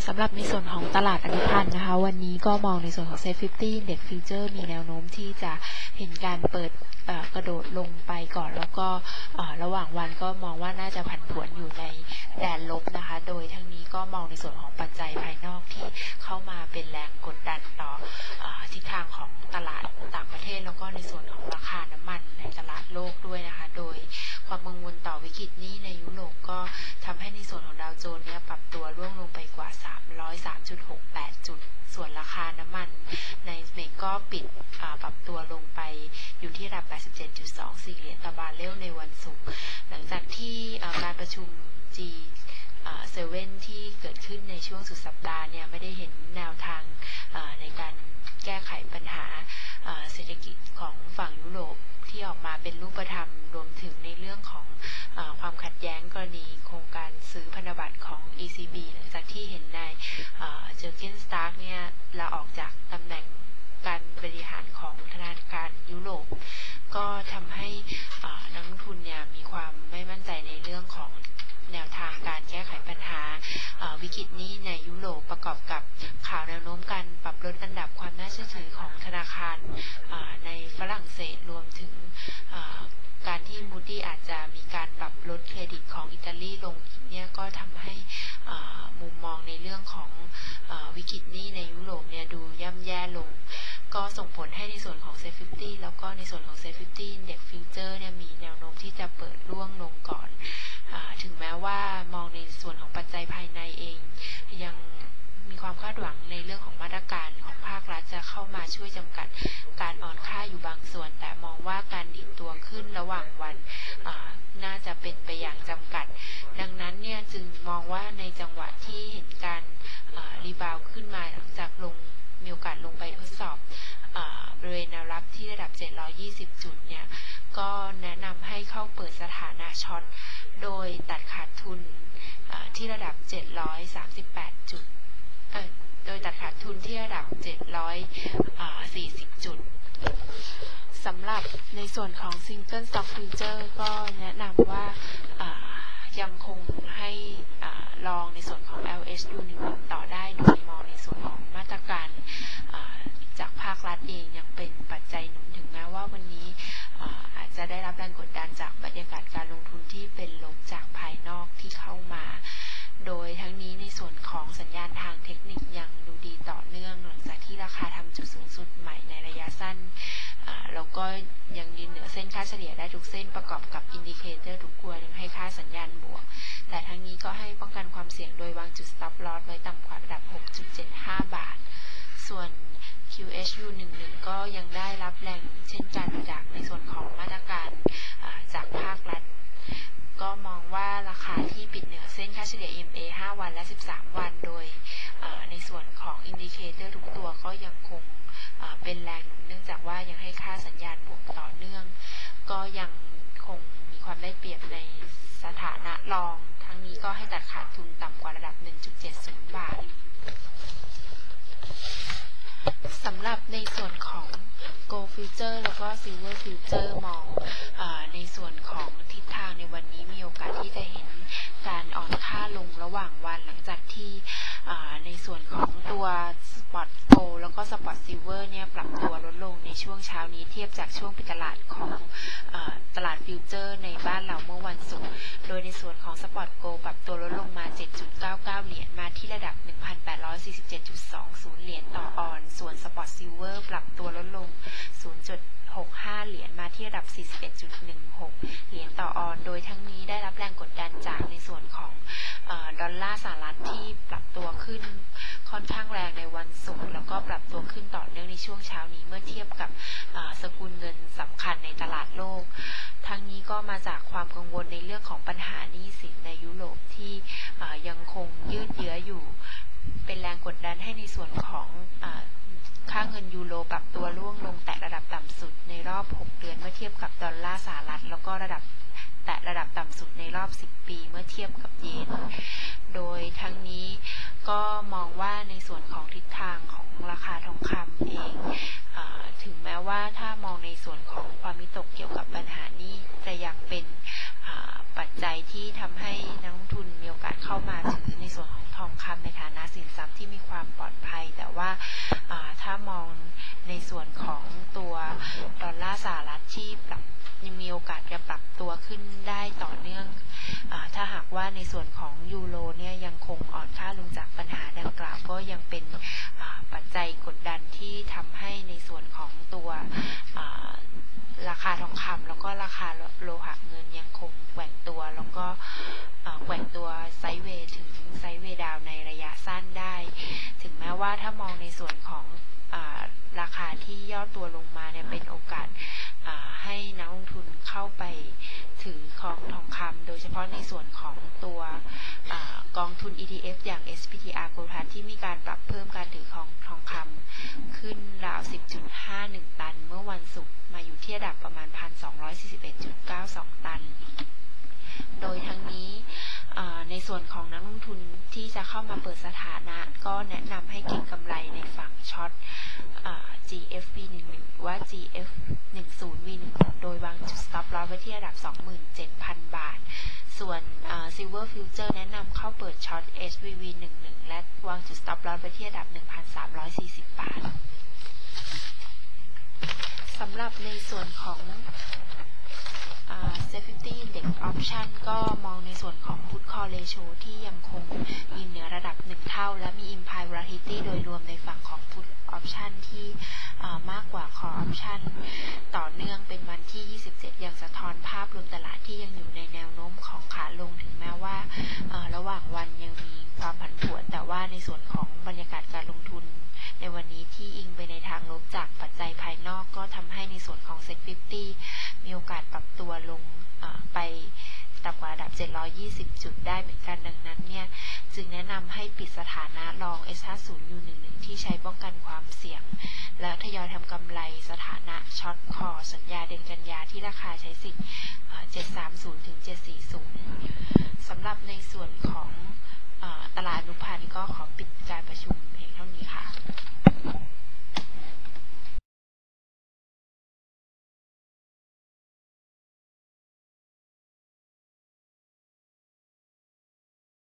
สำหรับในส่วนของตลาดอนุพันธ์นะคะวันนี้ก็มองในส่วนของ Set 50 Index Future มีแนวโน้มที่จะเห็นการเปิดกระโดดลงไปก่อนแล้วก็ระหว่างวันก็มองว่าน่าจะผันผวนอยู่ในแดนลบนะคะโดยทั้งนี้ก็มองในส่วนของปัจจัยภายนอกที่เข้ามาเป็นแรงกดดันต่อทิศทางของตลาดต่างประเทศแล้วก็ในส่วนของราคาน้ำมันในตลาดโลกด้วยนะคะโดยความกังวลต่อวิกฤตนี้ในยุโรปก็ทำให้ในส่วนของดาวโจนส์เนี่ยปรับตัวร่วงลงไปกว่า 303.68 จุดส่วนราคาน้ำมันในเมกก็ปิดปรับตัวลงไปอยู่ที่ระดับ 87.24 เหรียญต่อบาร์เรลในวันศุกร์หลังจากที่การประชุม G7 ที่เกิดขึ้นในช่วงสุดสัปดาห์เนี่ยไม่ได้เห็นแนวทางในการแก้ไขปัญหาเศรษฐกิจของฝั่งยุโรปที่ออกมาเป็นรูปธรรมรวมถึงในเรื่องของความขัดแย้งกรณีโครงการซื้อพันธบัตรของ ECB หลังจากที่เห็นนายเจอร์เกนสตาร์กเนี่ยลาออกจากตำแหน่งการบริหารของธนาคารยุโรปก็ทำให้นักลงทุนเนี่ยมีความไม่มั่นใจในเรื่องของแนวทางการแก้ไขปัญหาวิกฤตนี้ในยุโรปประกอบกับข่าวแนวโน้มการปรับลดอันดับความน่าเชื่อถือของธนาคารในฝรั่งเศสรวมถึงการที่มูดี้อาจจะมีการปรับลดเครดิตของอิตาลีลงอีกเนี่ยก็ทำให้มุมมองในเรื่องของวิกฤตนี้ในยุโรปเนี่ยดูย่ำแย่ลงก็ส่งผลให้ในส่วนของ Set 50 แล้วก็ในส่วนของ Set 50 Index Future เนี่ยมีแนวโน้มที่จะเปิดร่วงลงก่อนถึงแม้ว่ามองในส่วนของปัจจัยภายในเองยังมีความคาดหวังในเรื่องของมาตรการของภาครัฐจะเข้ามาช่วยจำกัดการอ่อนค่าอยู่บางส่วนแต่มองว่าการดิดตัวขึ้นระหว่างวันน่าจะเป็นไปอย่างจำกัดดังนั้นเนี่ยจึงมองว่าในจังหวะที่เห็นการรีบาวขึ้นมาหลังจากมีโอกาสลงไปทดสอบบริเวณแนวรับที่ระดับ720จุดเนี่ยก็แนะนำให้เข้าเปิดสถานะช็อตโดยตัดขาดทุนที่ระดับ738จุดโดยตัดขาดทุนที่ระดับ740จุดสำหรับในส่วนของ Single Stock Future ก็แนะนำว่ายังคงให้ลองในส่วนของ LHU11 ต่อได้โดยมองในส่วนของมาตรการจากภาครัฐเองยังเป็นปัจจัยหนุนถึงแม้ว่าวันนี้อาจจะได้รับแรงกดดันจากบรรยากาศการลงทุนที่เป็นลบจากภายนอกที่เข้ามาโดยทั้งนี้ในส่วนของสัญญาณทางเทคนิคยังดูดีต่อเนื่องหลังจากที่ราคาทำจุดสูงสุดใหม่ในระยะสั้นแล้วก็ยังยืนเหนือเส้นค่าเฉลี่ยได้ทุกเส้นประกอบกับอินดิเคเตอร์ทุกตัวยังให้ค่าสัญญาณบวกแต่ทั้งนี้ก็ให้ป้องกันความเสี่ยงโดยวางจุด stop loss ไว้ต่ำกว่าระดับ 6.75 บาทส่วน QHU11 ก็ยังได้รับแรงเช่นกันจากในส่วนของมาตรการจากภาครัฐก็มองว่าราคาที่ปิดเหนือเส้นค่าเฉลี่ย EMA 5 วันและ13 วันโดยในส่วนของอินดิเคเตอร์ทุกตัวก็ยังคงเป็นแรงหนุนเนื่องจากว่ายังให้ค่าสัญญาณบวกต่อเนื่องก็ยังคงมีความได้เปรียบในสถานะรองทั้งนี้ก็ให้ตัดขาดทุนต่ำกว่าระดับ 1.70 บาทสำหรับในส่วนของ Gold Future แล้วก็ Silver Future มองในส่วนของทิศทางในวันนี้มีโอกาสที่จะเห็นการอ่อนค่าลงระหว่างวันหลังจากที่ในส่วนของตัว Spot Gold แล้วก็ Spot Silver เนี่ยปรับตัวลดลงในช่วงเช้านี้เทียบจากช่วงปิดตลาดของตลาดฟิวเจอร์ในบ้านเราเมื่อวันศุกร์โดยในส่วนของ Spot Gold ปรับตัวลดลงมา 7.99 เหรียญมาที่ระดับ 1,847.20 เหรียญต่อออนส่วน Spot Silver ปรับตัวลดลง 0.65 เหรียญมาที่ระดับ 41.16 เหรียญต่อออนโดยทั้งนี้ได้รับแรงกดดันจากในส่วนของดอลลาร์สหรัฐที่ปรับตัวขึ้นค่อนข้างแรงในวันศุกร์แล้วก็ปรับตัวขึ้นต่อเนื่องในช่วงเช้านี้เมื่อเทียบกับสกุลเงินสำคัญในตลาดโลกทั้งนี้ก็มาจากความกังวลในเรื่องของปัญหาหนี้สินในยุโรปที่ยังคงยืดเยื้ออยู่เป็นแรงกดดันให้ในส่วนของค่าเงินยูโรปรับตัวร่วงลงแตะระดับต่ำสุดในรอบ6 เดือนเมื่อเทียบกับดอลลาร์สหรัฐแล้วก็แตะระดับต่ำสุดในรอบ10 ปีเมื่อเทียบกับเยนโดยทั้งนี้ก็มองว่าในส่วนของทิศทางของราคาทองคำเองถึงแม้ว่าถ้ามองในส่วนของความวิตกเกี่ยวกับปัญหานี้จะยังเป็นปัจจัยที่ทำให้นักลงทุนมีโอกาสเข้ามาถือในส่วนของทองคำในฐานะสินทรัพย์ที่มีความปลอดภัยแต่ว่าถ้ามองในส่วนของตัวดอลลาร์สหรัฐที่ยังมีโอกาสจะปรับตัวขึ้นได้ต่อเนื่องถ้าหากว่าในส่วนของยูโรเนี่ยยังคงอ่อนค่าลงจากปัญหาดังกล่าวก็ยังเป็นปัจจัยกดดันที่ทำให้ในส่วนของตัวราคาทองคำแล้วก็ราคาโลหะเงินยังคงแกว่งตัวแล้วก็แกว่งตัวไซด์เวย์ถึงไซด์เวย์ดาวในระยะสั้นได้ถึงแม้ว่าถ้ามองในส่วนของราคาที่ย่อตัวลงมาเนี่ยเป็นโอกาสให้นักลงทุนเข้าไปถือของทองคำโดยเฉพาะในส่วนของตัวกองทุน ETF อย่าง SPDR Gold Plus ที่มีการปรับเพิ่มการถือของทองคำขึ้นราว 10.51 ตันเมื่อวันศุกร์มาอยู่ที่ระดับประมาณ 1,241.92 ตันโดยทั้งนี้ในส่วนของนักลงทุนที่จะเข้ามาเปิดสถานะก็แนะนำให้เก็งกำไรในฝั่งช็อตGFV11 หรือว่า GF10V16 โดยวางจุด stop loss ไว้ที่ระดับ 27,000 บาทส่วน Silver Future แนะนำเข้าเปิดช็อต SVV11 และวางจุด stop loss ไว้ที่ระดับ 1,340 บาทสำหรับในส่วนของSafety Index Option ก็มองในส่วนของ Put Call Ratio ที่ยังคงมีเหนือระดับ1เท่าและมี Implied Volatility โดยรวมในฝั่งของ Put Option ที่มากกว่า Call Option ต่อเนื่องเป็นวันที่ 27ยังสะท้อนภาพรวมตลาดที่ยังอยู่ในแนวโน้มของขาลงถึงแม้ว่าระหว่างวันยังมีความผันผวนแต่ว่าในส่วนของบรรยากาศการลงทุนในวันนี้ที่อิงไปในทางลบจากปัจจัยภายนอกก็ทำให้ในส่วนของ Set 50มีโอกาสปรับตัวลงไปต่ำกว่าระดับ720จุดได้เหมือนกันดังนั้นเนี่ยจึงแนะนำให้ปิดสถานะลอง S50U11 ที่ใช้ป้องกันความเสี่ยงและทยอยทำกำไรสถานะช็อตคอสัญญาเดือนกันยาที่ราคาใช้สิทธิ์730ถึง740สำหรับในส่วนของตลาดอนุพันธ์ก็ขอปิดการประชุมเพียงเท่านี้ค่ะ